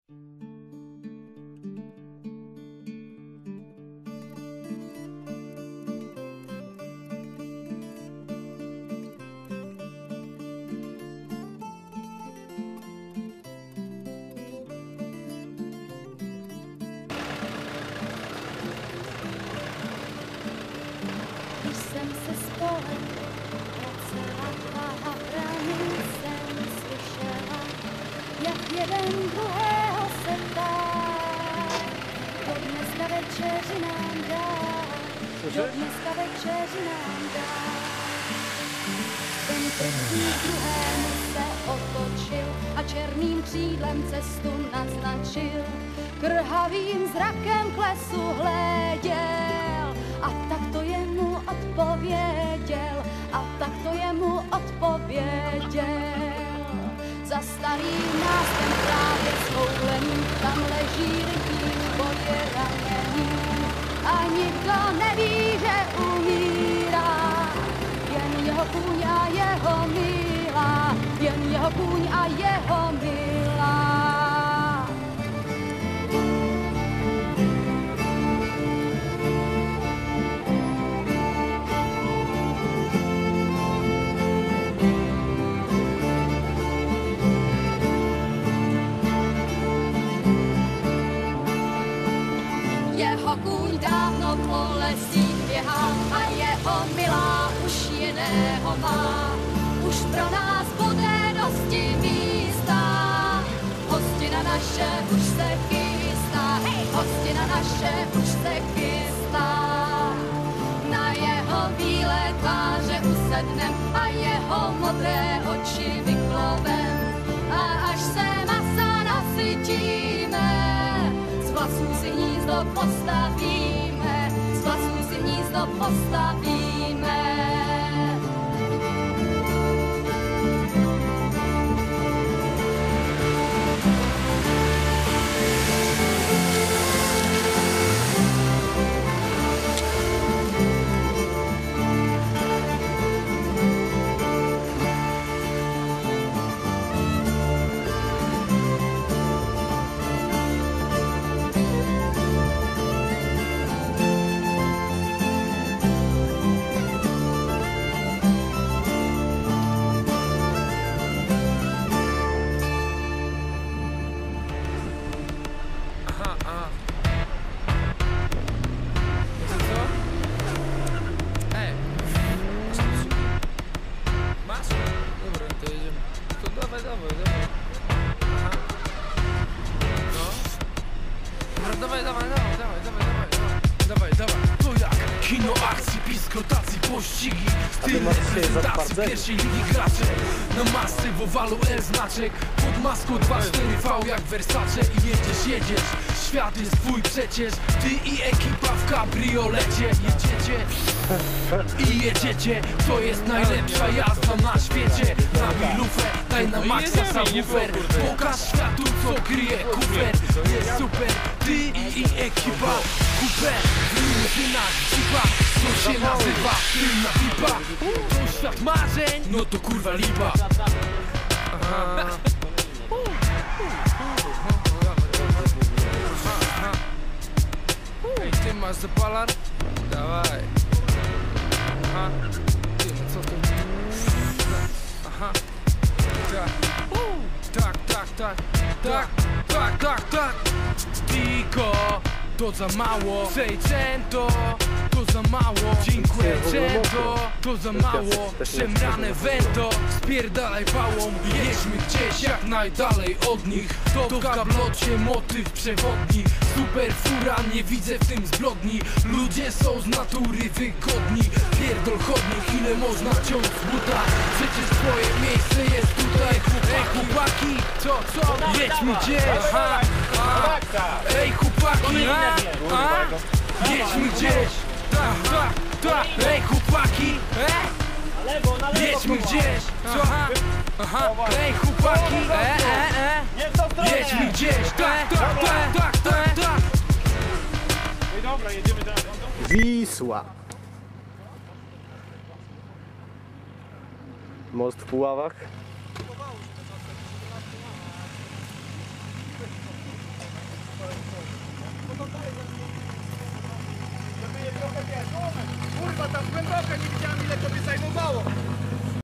Když jsem se spolem vracela a raně jsem slyšela, jak jeden druhého se ptá. Kdo dneska večeři nám dá, kdo dneska večeři nám dá. Ten první druhému se otočil a černým křídlem cestu naznačil. Krhavým zrakem k lesu hleděl a tak to jemu odpověděl, a tak to jemu odpověděl. Za starým nástem právě schoulený, tam leží rytíř v bodě raněný a nikdo neví, že umírá. Jen jeho kůň a jeho milá, jen jeho kůň a jeho milá. Jeho kůň dávno po lesích běhá a jeho milá už jiného má. Už pro nás bude dosti místa, hostina naše už se chystá, hej, hostina naše už se chystá. Na jeho bílé tváře usednem a jeho modré oči vyklovem. A až se masa nasytíme, z vlasů si hnízdo postavíme, z vlasů si hnízdo postavíme. Kino akcji, piskotacji, pościgi, styl reprezentacji pierwszej ligi gracze. Na masce w owalu L znaczek, pod maską 2-4V jak Versace. I jedziesz, świat jest twój przecież. Ty i ekipa w kabriolecie jedziecie, to jest najlepsza jazda na świecie. Na milufę, daj na maksa subwoofer, pokaż światu co kryje kufer. Jest super, ty i ekipa, kuper w limuzynach, jeepach. To się nazywa tylna pipa. To świat marzeń, no to kurwa lipa. Ej, ty masz zapalar? Dawaj. Aha. Ty, no co ty? Aha. Tak. Tylko to za mało. Seicento, to za mało. Cinquecento, to za mało. Szemrane vento, spierdalaj pałą. Jedźmy gdzieś jak najdalej od nich. To w kablocie motyw przewodni. Super fura, nie widzę w tym zbrodni. Ludzie są z natury wygodni. Pierdol chodnik, ile można ciąć z buta. Przecież twoje miejsce jest tutaj. Ej chłopaki, co? Jedźmy gdzieś. Ej chłopaki, jedźmy gdzieś. Ej chłopaki, jedźmy gdzieś. Ej chłopaki, jedźmy gdzieś. Tak. Dobra, jedziemy dalej. Wisła. Most w Puławach. tam głęboko, nie widziałem ile to by zajmowało.